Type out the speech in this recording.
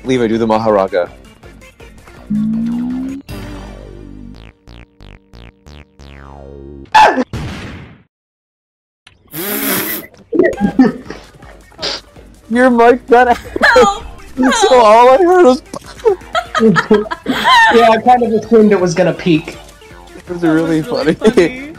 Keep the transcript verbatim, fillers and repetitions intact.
Levi, do the Maharaga. Your mic got out. So all I heard was. Yeah, I kind of assumed it was gonna peak. It was really, was really funny. funny.